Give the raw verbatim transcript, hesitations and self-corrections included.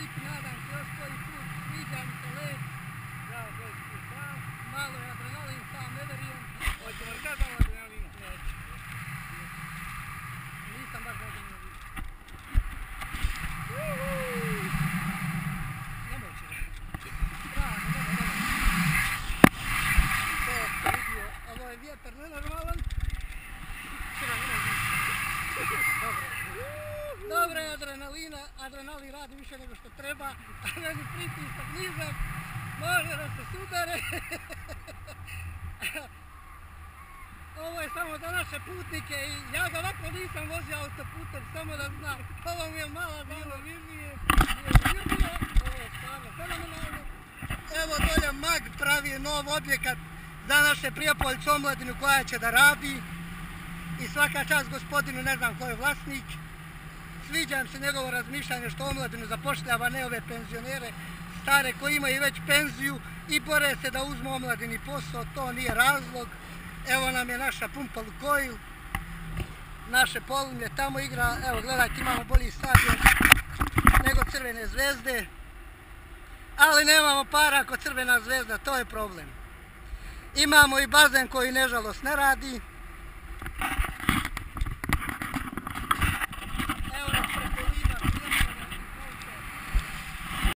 biti, nadam se još koji put, sviđa mi se let. Ja, sledeći put sam. Malo je adrenalin, sam ne verujem. Hoćemo li sad malo adrenalina? Neću. Nisam baš na adrenalinu. Nemoj će. Strano, nemoj, nemoj. To ste vidio, ovo je vjetar nenormalan. Strano, nemoj. Dobro. Dobro je adrenalina, adrenalin radi više nego što treba, a meni pritisak nizak, može da se sudare. Ovo je samo za naše putnike i ja ga ovako nisam vozio autoputom, samo da znam. Ovo mi je mala bilo mirnije, nije mirnije, ovo je stvarno fenomenalno. Evo dolje Mag pravi nov objekat za naše Prijepoljce omladinu koja će da radi. I svaka čast gospodinu, ne znam ko je vlasnik. Sviđa mi se njegovo razmišljanje što omladinu zapošljava, ne ove penzionere stare koji imaju već penziju i bore se da uzmu omladini posao, to nije razlog. Evo nam je naša pumpa Lukoil, naše Polumlje tamo igra, evo gledajte imamo bolji stadion nego Crvene zvezde, ali nemamo para ako Crvena zvezda, to je problem. Imamo i bazen koji nežalost ne radi.